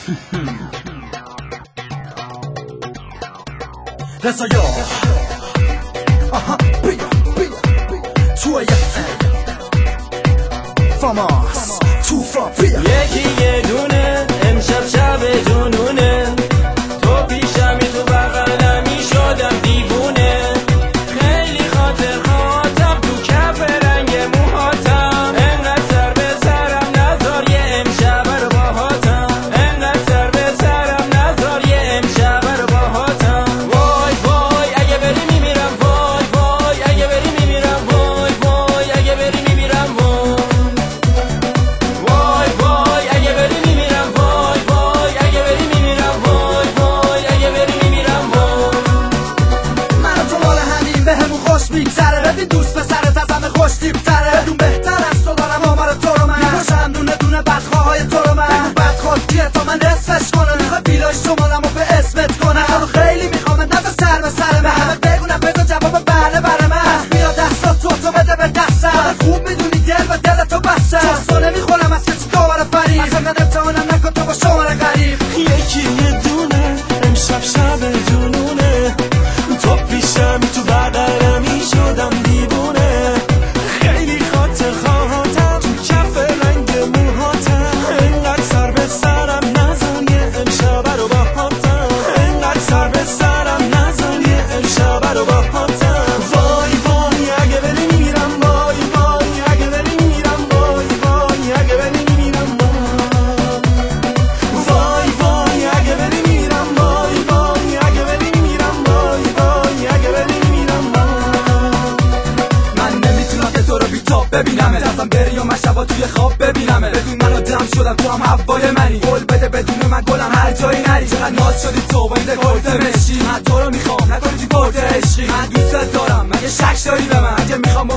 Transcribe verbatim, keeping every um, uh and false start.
رضایا آها بیا بیا توی فاماس تو فابیا یکی یه دونه امشب شب جنونه تو پیشمی تو بغلمی شدم دیوونه خیلی خاطر خاطر تو کف رنگ موهاتم انقدر سر به سرم نذار یه امشب رو باهاتم انقدر سر به سرم نذار یه امشب رو باهاتم وای وای اگه بری میمیرم وای وای اگه بری میمیرم وای وای اگه بری میمیرم وای وای وای اگه بری میمیرم وای وای اگه بری میمیرم وای وای اگه بری میمیرم وای من و تو مال همین به همون خوش میگذره ببین دوست پسرت از همه خوش تیپتره بدون بهتر از تو دارم آمار تو رو من میکشم دونه دونه بدخواه های تو رو من بگو بدخواه کیه تا من نصفش کنم میخوای ویلای شمالمو به اسمت کنم تو رو خیلی میخوام نزد سر به سر من همه بگونم بذار جواب بله بره من از میاد دستات تو تو بده به دستم خودت خوب میدونی دل و دل تو بسته تو نمیخورم از کسی داور فریب اصلا امتحانم نکن تو با شماره غریب یکی یه دونه امشب شب جنونه تو پیشمی تو بغلمی شدم دیوونه خیلی خاطر خواهاتم تو کف رنگ موهاتم انقدر سر به سرم نزار یه امشب رو باهاتم انقدر سر به سرم نزار یه امشب رو باهاتم وای وای اگه بری میمیرم وای وای اگه بری میمیرم وای وای اگه بری میمیرم وای وای اگه بری میمیرم وای وای اگه بری میمیرم وای وای اگه بری میمیرم من نمیتونم که تو رو بی‌تاب ببینم دستم بری و من شبا توی خواب ببینمه بدون من آدم شدم تو هم هوای منی قول بده بدون من گلم هر جایی نری چقدر ناز شدی تو با این دکورت مشی من تو رو میخوام نکنی تو برده عشقی من دوست دارم مگه شک داری به من اگه میخوام